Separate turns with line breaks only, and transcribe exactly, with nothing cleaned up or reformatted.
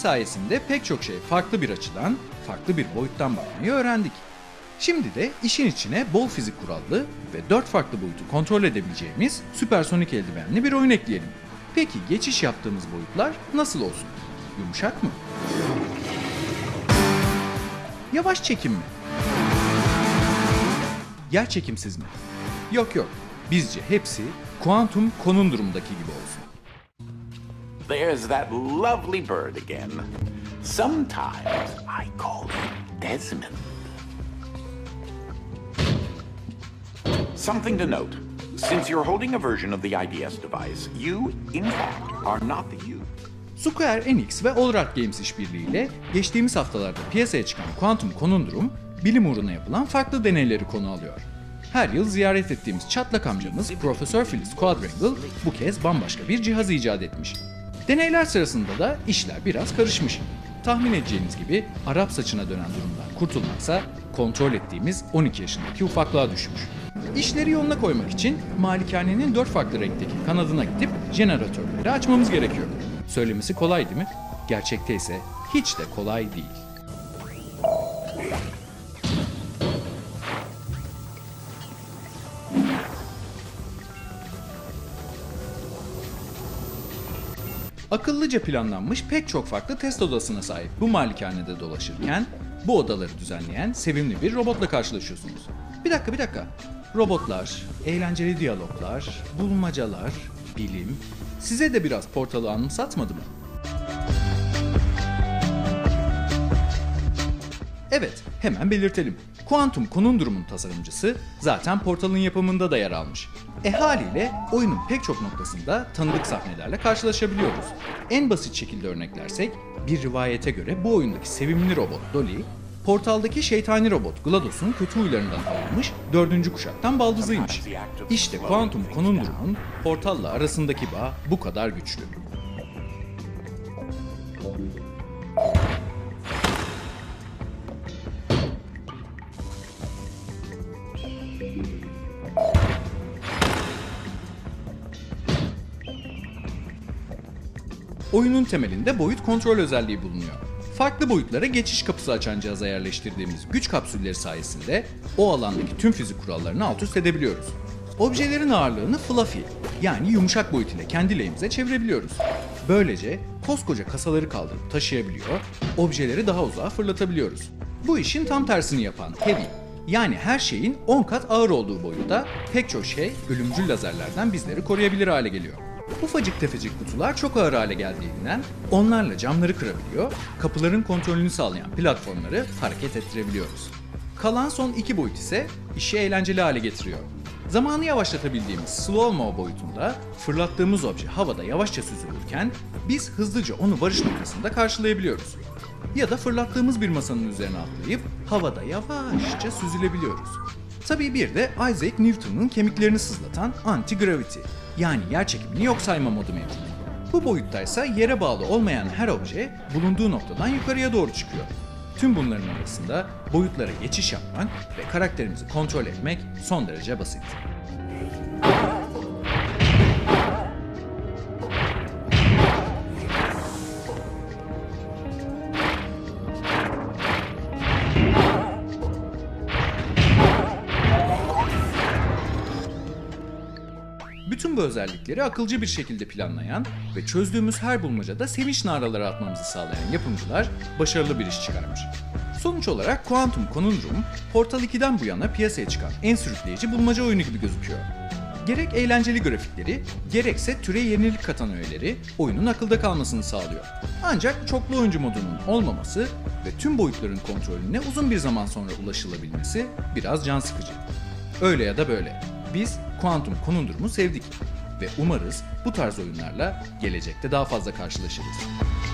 sayesinde pek çok şey farklı bir açıdan, farklı bir boyuttan bakmayı öğrendik. Şimdi de işin içine bol fizik kurallı ve dört farklı boyutu kontrol edebileceğimiz süpersonik eldivenli bir oyun ekleyelim. Peki geçiş yaptığımız boyutlar nasıl olsun? Yumuşak mı? Yavaş çekim mi? Yer çekimsiz mi? Yok yok, bizce hepsi kuantum konundrumdaki gibi olsun.
There's that lovely bird again. Sometimes I call him Desmond. Something to note. Since you're holding a version of the I D S device, you, in fact, are not the you.
Square Enix ve Allred Games işbirliğiyle geçtiğimiz haftalarda piyasaya çıkan Quantum Conundrum, bilim uğruna yapılan farklı deneyleri konu alıyor. Her yıl ziyaret ettiğimiz çatlak amcamız Profesör Phyllis Quadrangle bu kez bambaşka bir cihaz icat etmiş. Deneyler sırasında da işler biraz karışmış. Tahmin edeceğiniz gibi Arap saçına dönen durumdan kurtulmaksa kontrol ettiğimiz on iki yaşındaki ufaklığa düşmüş. İşleri yoluna koymak için malikanenin dört farklı renkteki kanadına gidip jeneratörleri açmamız gerekiyor. Söylemesi kolay değil mi? Gerçekte ise hiç de kolay değil. Akıllıca planlanmış pek çok farklı test odasına sahip bu malikanede dolaşırken bu odaları düzenleyen sevimli bir robotla karşılaşıyorsunuz. Bir dakika bir dakika. Robotlar, eğlenceli diyaloglar, bulmacalar, bilim size de biraz Portal'ı anımsatmadı mı? Evet, hemen belirtelim. Quantum Conundrum'un tasarımcısı zaten Portal'ın yapımında da yer almış. E haliyle oyunun pek çok noktasında tanıdık sahnelerle karşılaşabiliyoruz. En basit şekilde örneklersek, bir rivayete göre bu oyundaki sevimli robot Dolly, Portal'daki şeytani robot GLaDOS'un kötü huylarından alınmış dördüncü kuşaktan baldızıymış. İşte Quantum Conundrum'un Portal'la arasındaki bağ bu kadar güçlü. Oyunun temelinde boyut kontrol özelliği bulunuyor. Farklı boyutlara geçiş kapısı açan cihaza yerleştirdiğimiz güç kapsülleri sayesinde o alandaki tüm fizik kurallarını alt üst edebiliyoruz. Objelerin ağırlığını fluffy, yani yumuşak boyut ile kendi lehimize çevirebiliyoruz. Böylece koskoca kasaları kaldırıp taşıyabiliyor, objeleri daha uzağa fırlatabiliyoruz. Bu işin tam tersini yapan heavy, yani her şeyin on kat ağır olduğu boyutta pek çok şey ölümcül lazerlerden bizleri koruyabilir hale geliyor. Ufacık tefecik kutular çok ağır hale geldiğinden onlarla camları kırabiliyor, kapıların kontrolünü sağlayan platformları hareket ettirebiliyoruz. Kalan son iki boyut ise işi eğlenceli hale getiriyor. Zamanı yavaşlatabildiğimiz slow-mo boyutunda fırlattığımız obje havada yavaşça süzülürken biz hızlıca onu varış noktasında karşılayabiliyoruz. Ya da fırlattığımız bir masanın üzerine atlayıp havada yavaşça süzülebiliyoruz. Tabii bir de Isaac Newton'un kemiklerini sızlatan anti-gravity, yani yer çekimini yok sayma modu mevcut. Bu boyuttaysa yere bağlı olmayan her obje bulunduğu noktadan yukarıya doğru çıkıyor. Tüm bunların arasında boyutlara geçiş yapmak ve karakterimizi kontrol etmek son derece basit. Bütün bu özellikleri akılcı bir şekilde planlayan ve çözdüğümüz her bulmacada sevinç naraları atmamızı sağlayan yapımcılar başarılı bir iş çıkarmış. Sonuç olarak Quantum Conundrum, Portal ikiden bu yana piyasaya çıkan en sürükleyici bulmaca oyunu gibi gözüküyor. Gerek eğlenceli grafikleri, gerekse türe yenilik katan öğeleri oyunun akılda kalmasını sağlıyor. Ancak çoklu oyuncu modunun olmaması ve tüm boyutların kontrolüne uzun bir zaman sonra ulaşılabilmesi biraz can sıkıcı. Öyle ya da böyle. Biz Quantum Conundrum'u sevdik ve umarız bu tarz oyunlarla gelecekte daha fazla karşılaşırız.